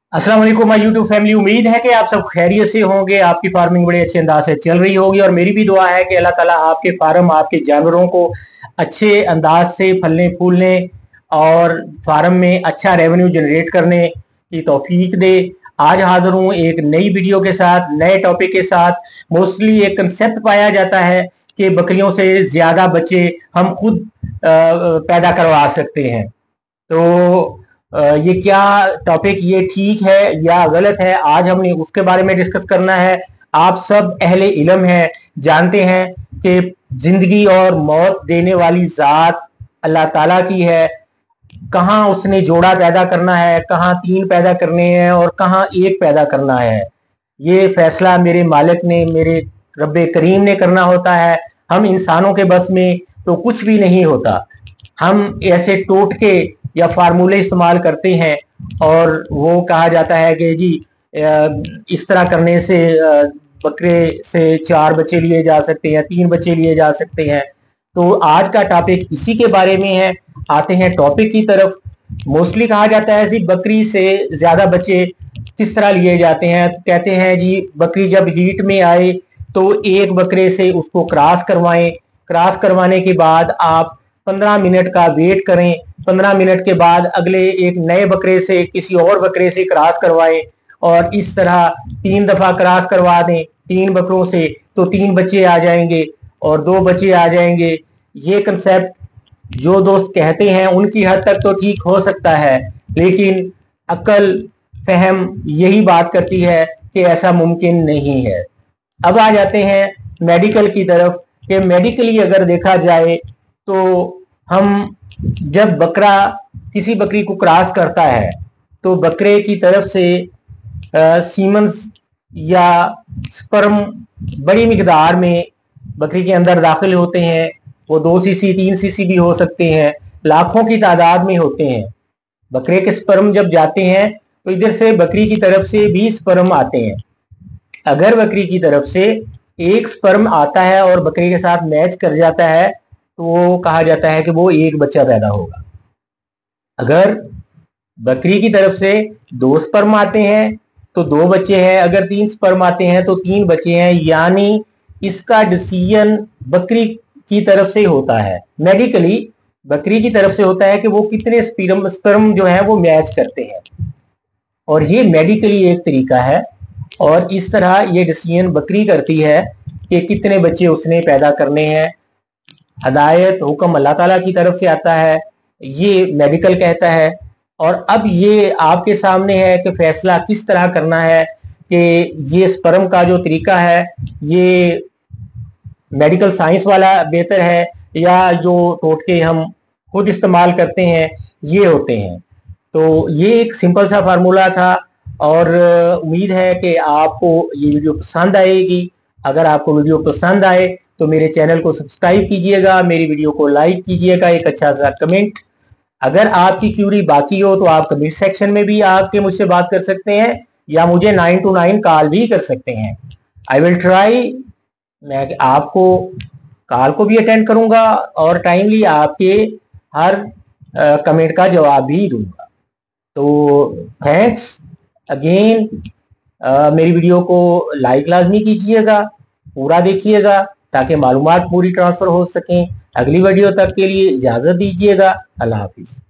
अस्सलाम वालेकुम my YouTube family. उम्मीद है कि आप सब खैरियत से होंगे, आपकी फार्मिंग बड़े अच्छे अंदाज से चल रही होगी और मेरी भी दुआ है कि अल्लाह ताला आपके फार्म, आपके जानवरों को अच्छे अंदाज से फलने फूलने और फार्म में अच्छा रेवेन्यू जनरेट करने की तौफीक दे। आज हाजिर हूँ एक नई वीडियो के साथ, नए टॉपिक के साथ। मोस्टली एक कंसेप्ट पाया जाता है कि बकरियों से ज्यादा बच्चे हम खुद पैदा करवा सकते हैं। तो ये क्या टॉपिक, ये ठीक है या गलत है, आज हमने उसके बारे में डिस्कस करना है। आप सब अहले इल्म हैं, जानते हैं कि जिंदगी और मौत देने वाली जात अल्लाह ताला की है। कहाँ उसने जोड़ा पैदा करना है, कहाँ 3 पैदा करने हैं और कहाँ 1 पैदा करना है, ये फैसला मेरे मालिक ने, मेरे रब्बे करीम ने करना होता है। हम इंसानों के बस में तो कुछ भी नहीं होता। हम ऐसे टोटके या फार्मूले इस्तेमाल करते हैं और वो कहा जाता है कि जी इस तरह करने से बकरे से 4 बच्चे लिए जा सकते हैं, 3 बच्चे लिए जा सकते हैं। तो आज का टॉपिक इसी के बारे में है। आते हैं टॉपिक की तरफ। मोस्टली कहा जाता है जी बकरी से ज्यादा बच्चे किस तरह लिए जाते हैं, तो कहते हैं जी बकरी जब हीट में आए तो एक बकरे से उसको क्रॉस करवाएं। क्रॉस करवाने के बाद आप 15 मिनट का वेट करें। 15 मिनट के बाद अगले एक नए बकरे से, किसी और बकरे से क्रॉस करवाएं और इस तरह 3 दफा क्रॉस करवा दें 3 बकरों से, तो 3 बच्चे आ जाएंगे और 2 बच्चे आ जाएंगे। ये कंसेप्ट जो दोस्त कहते हैं उनकी हद तक तो ठीक हो सकता है, लेकिन अक्ल फहम यही बात करती है कि ऐसा मुमकिन नहीं है। अब आ जाते हैं मेडिकल की तरफ कि मेडिकली अगर देखा जाए तो हम जब बकरा किसी बकरी को क्रॉस करता है तो बकरे की तरफ से सीमंस या स्पर्म बड़ी मिकदार में बकरी के अंदर दाखिल होते हैं। वो 2 सीसी 3 सीसी भी हो सकते हैं, लाखों की तादाद में होते हैं। बकरे के स्पर्म जब जाते हैं तो इधर से बकरी की तरफ से भी स्पर्म आते हैं। अगर बकरी की तरफ से एक स्पर्म आता है और बकरी के साथ मैच कर जाता है तो वो कहा जाता है कि वो एक बच्चा पैदा होगा। अगर बकरी की तरफ से 2 स्पर्म आते हैं तो 2 बच्चे हैं, अगर 3 स्पर्म आते हैं तो 3 बच्चे हैं। यानी इसका डिसीजन बकरी की तरफ से होता है। मेडिकली बकरी की तरफ से होता है कि वो कितने स्पर्म जो है वो मैच करते हैं, और ये मेडिकली एक तरीका है। और इस तरह ये डिसीजन बकरी करती है कि कितने बच्चे उसने पैदा करने हैं। हदायत हुक्म अल्लाह ताला की तरफ से आता है, ये मेडिकल कहता है। और अब ये आपके सामने है कि फैसला किस तरह करना है कि ये स्पर्म का जो तरीका है ये मेडिकल साइंस वाला बेहतर है या जो टोटके हम खुद इस्तेमाल करते हैं ये होते हैं। तो ये एक सिंपल सा फार्मूला था और उम्मीद है कि आपको ये वीडियो पसंद आएगी। अगर आपको वीडियो पसंद आए तो मेरे चैनल को सब्सक्राइब कीजिएगा, मेरी वीडियो को लाइक कीजिएगा, एक अच्छा सा कमेंट। अगर आपकी क्यूरी बाकी हो तो आप कमेंट सेक्शन में भी आके मुझसे बात कर सकते हैं या मुझे 9 to 9 कॉल भी कर सकते हैं। आई विल ट्राई, मैं आपको कॉल को भी अटेंड करूंगा और टाइमली आपके हर कमेंट का जवाब भी दूंगा। तो थैंक्स अगेन। मेरी वीडियो को लाइक लाजमी कीजिएगा, पूरा देखिएगा ताकि मालूमात पूरी ट्रांसफर हो सकें। अगली वीडियो तक के लिए इजाजत दीजिएगा। अल्लाह हाफिज।